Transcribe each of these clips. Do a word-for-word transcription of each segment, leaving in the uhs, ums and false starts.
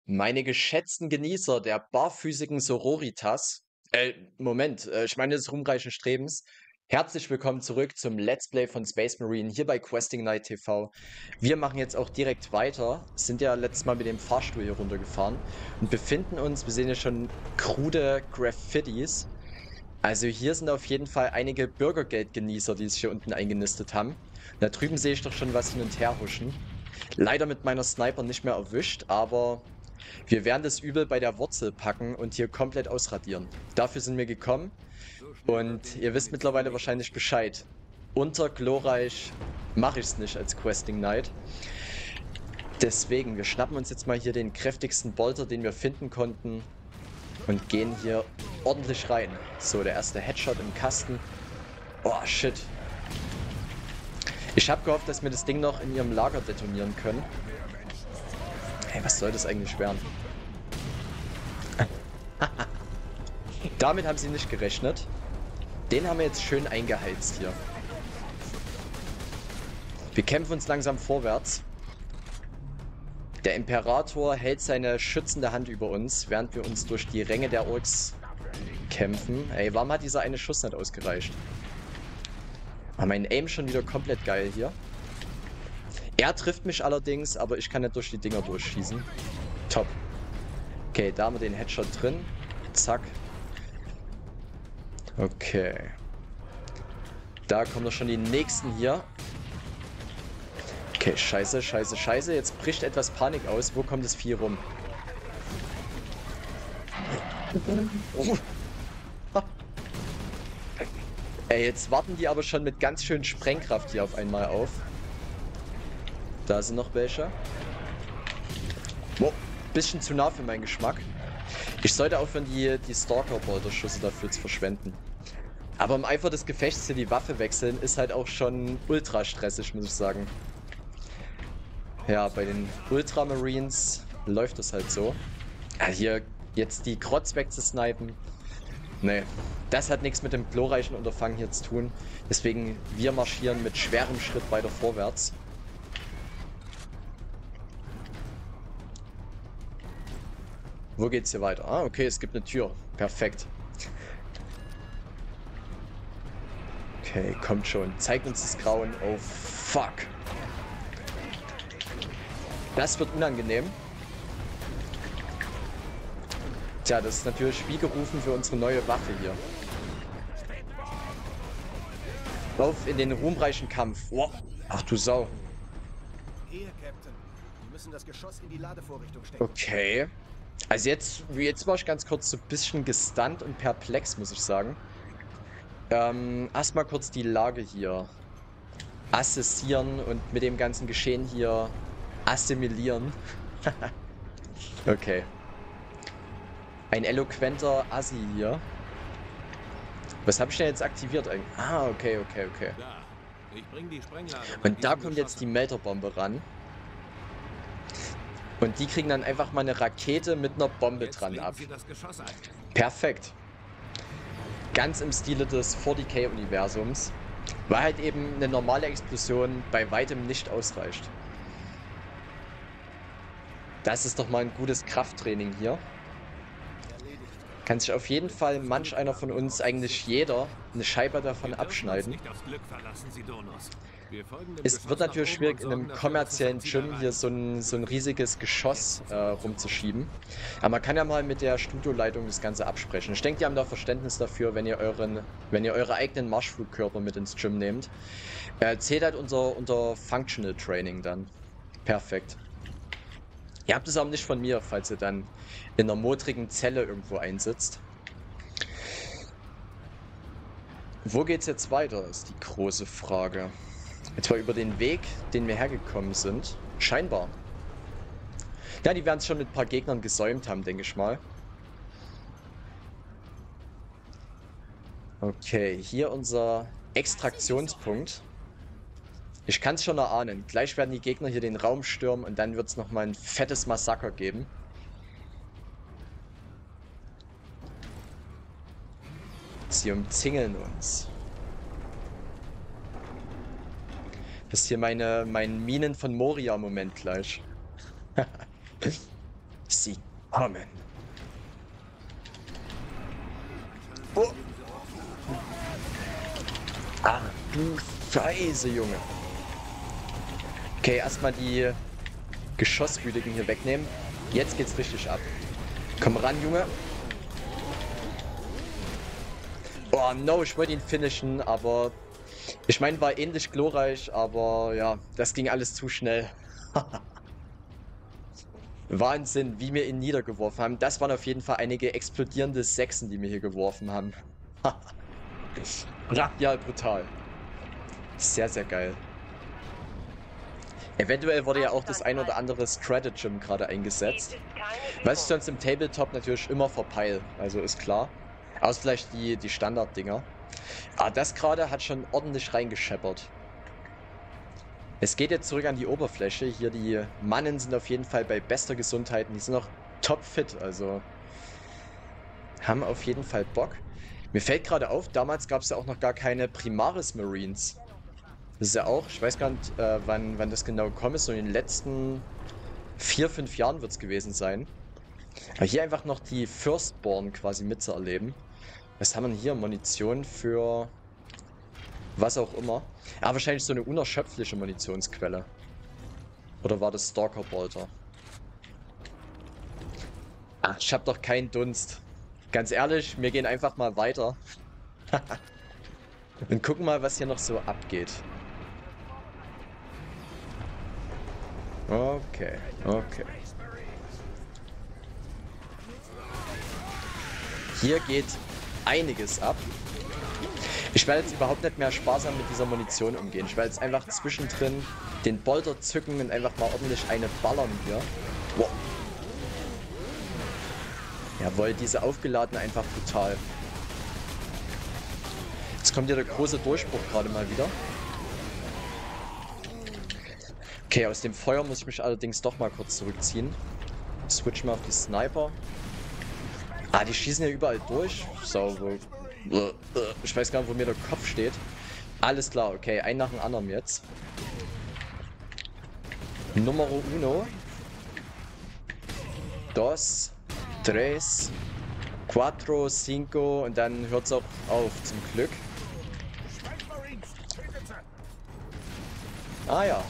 Meine geschätzten Genießer der barfüßigen Sororitas, äh, Moment, äh, ich meine des ruhmreichen Strebens, herzlich willkommen zurück zum Let's Play von Space Marine hier bei Questing Night T V. Wir machen jetzt auch direkt weiter, sind ja letztes Mal mit dem Fahrstuhl hier runtergefahren und befinden uns, wir sehen ja schon krude Graffitis. Also hier sind auf jeden Fall einige Bürgergeldgenießer, die sich hier unten eingenistet haben. Da drüben sehe ich doch schon was hin und her huschen. Leider mit meiner Sniper nicht mehr erwischt, aber wir werden das Übel bei der Wurzel packen und hier komplett ausradieren. Dafür sind wir gekommen und ihr wisst mittlerweile wahrscheinlich Bescheid. Unter glorreich mache ich es nicht als Questing Knight. Deswegen, wir schnappen uns jetzt mal hier den kräftigsten Bolter, den wir finden konnten und gehen hier ordentlich rein. So, der erste Headshot im Kasten. Oh, shit. Ich habe gehofft, dass wir das Ding noch in ihrem Lager detonieren können. Hey, was soll das eigentlich werden? Damit haben sie nicht gerechnet. Den haben wir jetzt schön eingeheizt hier. Wir kämpfen uns langsam vorwärts. Der Imperator hält seine schützende Hand über uns, während wir uns durch die Ränge der Orks kämpfen. Ey, warum hat dieser eine Schuss nicht ausgereicht? Ah, mein Aim schon wieder komplett geil hier. Er trifft mich allerdings, aber ich kann nicht durch die Dinger durchschießen. Top. Okay, da haben wir den Headshot drin. Zack. Okay. Da kommen doch schon die nächsten hier. Okay, scheiße, scheiße, scheiße. Jetzt bricht etwas Panik aus. Wo kommt das Vieh rum? Oh. Ey, jetzt warten die aber schon mit ganz schön Sprengkraft hier auf einmal auf. Da sind noch welche. Wow, bisschen zu nah für meinen Geschmack. Ich sollte aufhören, die, die Stalker-Bolterschüsse dafür zu verschwenden. Aber im Eifer des Gefechts hier die Waffe wechseln ist halt auch schon ultra stressig, muss ich sagen. Ja, bei den Ultramarines läuft es halt so. Ja, hier jetzt die Krotz wegzusnipen. Nee, das hat nichts mit dem glorreichen Unterfangen hier zu tun. Deswegen, wir marschieren mit schwerem Schritt weiter vorwärts. Wo geht's hier weiter? Ah, okay, es gibt eine Tür. Perfekt. Okay, kommt schon. Zeigt uns das Grauen. Oh, fuck. Das wird unangenehm. Tja, das ist natürlich wie gerufen für unsere neue Waffe hier. Lauf in den ruhmreichen Kampf. Oh. Ach du Sau. Hier, Captain. Wir müssen das Geschoss in die Ladevorrichtung stecken. Okay. Also jetzt, jetzt war ich ganz kurz so ein bisschen gestunt und perplex, muss ich sagen. Ähm, erstmal kurz die Lage hier assessieren und mit dem ganzen Geschehen hier assimilieren. Okay. Ein eloquenter Assi hier. Was habe ich denn jetzt aktiviert eigentlich? Ah, okay, okay, okay. Und da kommt jetzt die Melterbombe ran. Und die kriegen dann einfach mal eine Rakete mit einer Bombe dran ab. Perfekt. Ganz im Stile des vierzig K-Universums. Weil halt eben eine normale Explosion bei weitem nicht ausreicht. Das ist doch mal ein gutes Krafttraining hier. Kann sich auf jeden Fall manch einer von uns, eigentlich jeder, eine Scheibe davon abschneiden. Es wird natürlich schwierig, in einem kommerziellen Gym hier so ein, so ein riesiges Geschoss äh, rumzuschieben. Aber man kann ja mal mit der Studioleitung das Ganze absprechen. Ich denke, die haben da Verständnis dafür, wenn ihr euren, wenn ihr eure eigenen Marschflugkörper mit ins Gym nehmt. Äh, zählt halt unser, unter Functional Training dann. Perfekt. Ihr habt es aber nicht von mir, falls ihr dann in einer modrigen Zelle irgendwo einsitzt. Wo geht's jetzt weiter, ist die große Frage. Etwa über den Weg, den wir hergekommen sind. Scheinbar. Ja, die werden es schon mit ein paar Gegnern gesäumt haben, denke ich mal. Okay, hier unser Extraktionspunkt. Ich kann es schon erahnen. Gleich werden die Gegner hier den Raum stürmen und dann wird es nochmal ein fettes Massaker geben. Sie umzingeln uns. Das ist hier meine, mein Minen von Moria-Moment gleich. Sie kommen. Oh. Ach du Scheiße, Junge. Okay, erstmal die Geschosswütigen hier wegnehmen. Jetzt geht's richtig ab. Komm ran, Junge. Oh no, ich wollte ihn finishen, aber... Ich meine, war ähnlich glorreich, aber ja, das ging alles zu schnell. Wahnsinn, wie wir ihn niedergeworfen haben. Das waren auf jeden Fall einige explodierende Sechsen, die wir hier geworfen haben. Brachial brutal. Sehr, sehr geil. Eventuell wurde ja auch das ein oder andere Stratagem gerade eingesetzt. Was ich sonst im Tabletop natürlich immer verpeil, also ist klar. Außer vielleicht die, die Standarddinger. Aber das gerade hat schon ordentlich reingescheppert. Es geht jetzt zurück an die Oberfläche. Hier die Mannen sind auf jeden Fall bei bester Gesundheit. Und die sind noch topfit, also haben auf jeden Fall Bock. Mir fällt gerade auf, damals gab es ja auch noch gar keine Primaris Marines. Das ist ja auch, ich weiß gar nicht, äh, wann, wann das genau gekommen ist. So in den letzten vier, fünf Jahren wird es gewesen sein. Aber hier einfach noch die Firstborn quasi mitzuerleben. Was haben wir denn hier? Munition für was auch immer. Ah, wahrscheinlich so eine unerschöpfliche Munitionsquelle. Oder war das Stalker Bolter? Ach, ich hab doch keinen Dunst. Ganz ehrlich, wir gehen einfach mal weiter. Und gucken mal, was hier noch so abgeht. Okay, okay. Hier geht einiges ab. Ich werde jetzt überhaupt nicht mehr sparsam mit dieser Munition umgehen. Ich werde jetzt einfach zwischendrin den Bolter zücken und einfach mal ordentlich eine ballern hier. Wow. Jawohl, diese aufgeladene einfach brutal. Jetzt kommt hier der große Durchbruch gerade mal wieder. Okay, aus dem Feuer muss ich mich allerdings doch mal kurz zurückziehen. Switch mal auf die Sniper. Ah, die schießen ja überall durch. So, wo... Ich weiß gar nicht, wo mir der Kopf steht. Alles klar, okay. Ein nach dem anderen jetzt. Numero uno. Dos. Tres. Cuatro. Cinco. Und dann hört es auch auf, zum Glück. Ah ja.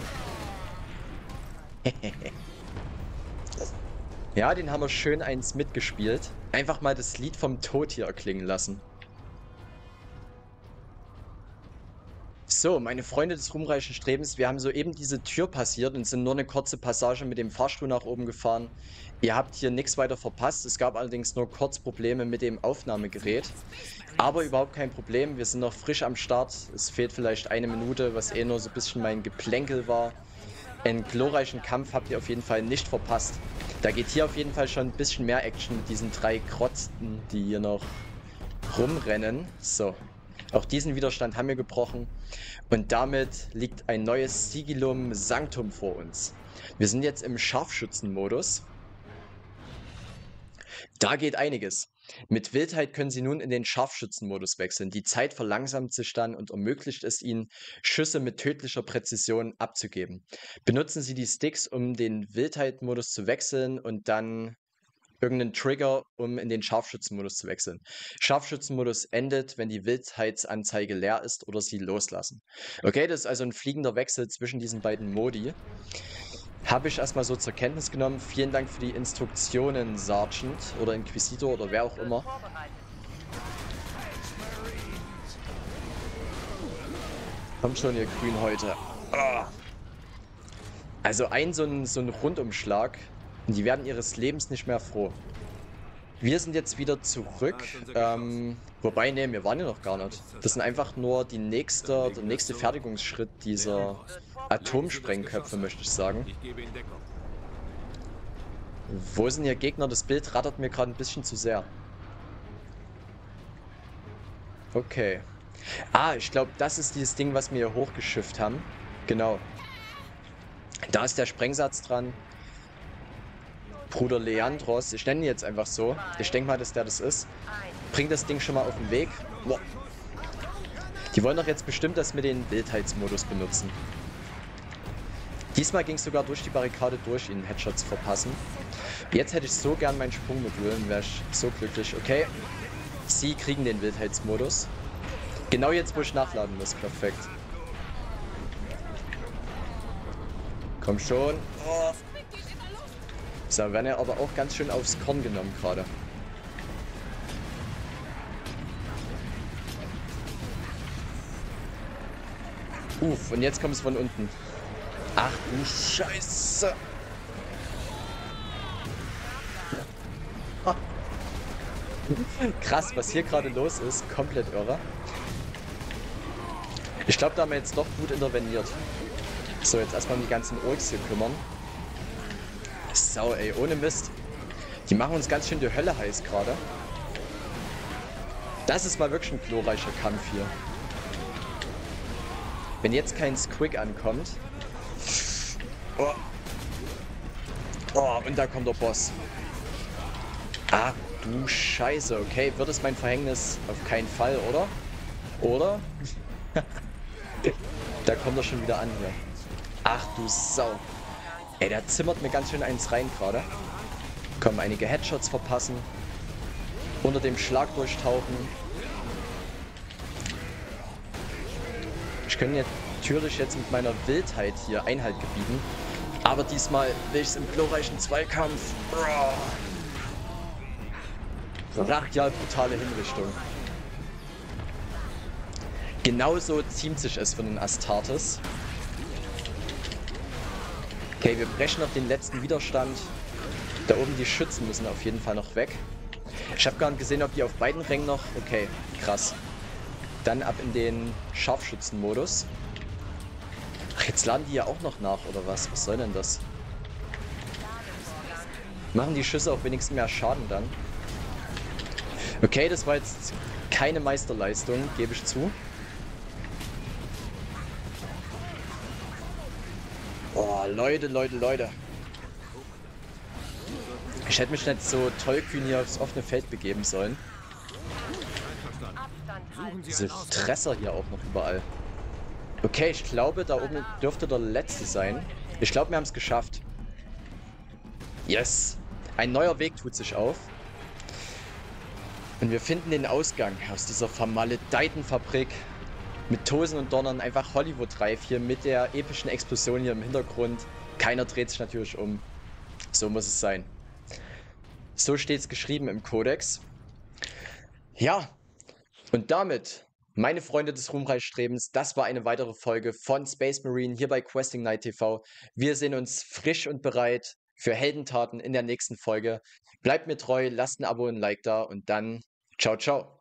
Ja, den haben wir schön eins mitgespielt. Einfach mal das Lied vom Tod hier erklingen lassen. So, meine Freunde des ruhmreichen Strebens, wir haben soeben diese Tür passiert und sind nur eine kurze Passage mit dem Fahrstuhl nach oben gefahren. Ihr habt hier nichts weiter verpasst. Es gab allerdings nur kurz Probleme mit dem Aufnahmegerät. Aber überhaupt kein Problem. Wir sind noch frisch am Start. Es fehlt vielleicht eine Minute, was eh nur so ein bisschen mein Geplänkel war. Einen glorreichen Kampf habt ihr auf jeden Fall nicht verpasst. Da geht hier auf jeden Fall schon ein bisschen mehr Action mit diesen drei Krotzen, die hier noch rumrennen. So, auch diesen Widerstand haben wir gebrochen. Und damit liegt ein neues Sigillum Sanctum vor uns. Wir sind jetzt im Scharfschützenmodus. Da geht einiges. Mit Wildheit können Sie nun in den Scharfschützenmodus wechseln. Die Zeit verlangsamt sich dann und ermöglicht es Ihnen, Schüsse mit tödlicher Präzision abzugeben. Benutzen Sie die Sticks, um den Wildheit-Modus zu wechseln und dann irgendeinen Trigger, um in den Scharfschützenmodus zu wechseln. Scharfschützenmodus endet, wenn die Wildheitsanzeige leer ist oder Sie loslassen. Okay, das ist also ein fliegender Wechsel zwischen diesen beiden Modi. Habe ich erstmal so zur Kenntnis genommen. Vielen Dank für die Instruktionen, Sergeant oder Inquisitor oder wer auch immer. Kommt schon, ihr Grün heute. Oh. Also ein so ein, so ein Rundumschlag und die werden ihres Lebens nicht mehr froh. Wir sind jetzt wieder zurück. Ähm, wobei, ne, wir waren ja noch gar nicht. Das sind einfach nur die nächste, der nächste Fertigungsschritt dieser Atomsprengköpfe, möchte ich sagen. Wo sind hier Gegner? Das Bild rattert mir gerade ein bisschen zu sehr. Okay. Ah, ich glaube, das ist dieses Ding, was wir hier hochgeschifft haben. Genau. Da ist der Sprengsatz dran. Bruder Leandros, ich nenne ihn jetzt einfach so. Ich denke mal, dass der das ist. Bringt das Ding schon mal auf den Weg. Boah. Die wollen doch jetzt bestimmt das mit den Wildheitsmodus benutzen. Diesmal ging es sogar durch die Barrikade durch, ihnen Headshots verpassen. Jetzt hätte ich so gern mein Sprungmodul und wäre ich so glücklich. Okay, sie kriegen den Wildheitsmodus. Genau jetzt, wo ich nachladen muss. Perfekt. Komm schon. Oh. So, werden ja aber auch ganz schön aufs Korn genommen gerade. Uff, und jetzt kommt es von unten. Ach du Scheiße. Krass, was hier gerade los ist. Komplett irre. Ich glaube, da haben wir jetzt doch gut interveniert. So, jetzt erstmal um die ganzen Orks hier kümmern. Sau, ey, ohne Mist. Die machen uns ganz schön die Hölle heiß gerade. Das ist mal wirklich ein glorreicher Kampf hier. Wenn jetzt kein Squig ankommt. Oh. Oh, und da kommt der Boss. Ah, du Scheiße. Okay, wird es mein Verhängnis? Auf keinen Fall, oder? Oder? Da kommt er schon wieder an hier. Ach du Sau. Ey, der zimmert mir ganz schön eins rein gerade. Komm, einige Headshots verpassen. Unter dem Schlag durchtauchen. Ich könnte natürlich jetzt mit meiner Wildheit hier Einhalt gebieten. Aber diesmal will ich es im glorreichen Zweikampf. Brachial brutale Hinrichtung. Genauso ziemt sich es für den Astartes. Okay, wir brechen noch den letzten Widerstand. Da oben die Schützen müssen auf jeden Fall noch weg. Ich habe gar nicht gesehen, ob die auf beiden Rängen noch... Okay, krass. Dann ab in den Scharfschützenmodus. Ach, jetzt laden die ja auch noch nach, oder was? Was soll denn das? Machen die Schüsse auch wenigstens mehr Schaden dann? Okay, das war jetzt keine Meisterleistung, gebe ich zu. Oh, Leute, Leute, Leute. Ich hätte mich nicht so tollkühn hier aufs offene Feld begeben sollen. Diese Tresser hier auch noch überall. Okay, ich glaube, da oben dürfte der letzte sein. Ich glaube, wir haben es geschafft. Yes! Ein neuer Weg tut sich auf. Und wir finden den Ausgang aus dieser vermaledeiten Fabrik. Mit Tosen und Donnern, einfach Hollywood-reif hier mit der epischen Explosion hier im Hintergrund. Keiner dreht sich natürlich um. So muss es sein. So steht es geschrieben im Kodex. Ja, und damit, meine Freunde des Ruhmreichstrebens, das war eine weitere Folge von Space Marine hier bei Questing Night T V. Wir sehen uns frisch und bereit für Heldentaten in der nächsten Folge. Bleibt mir treu, lasst ein Abo und ein Like da und dann ciao, ciao.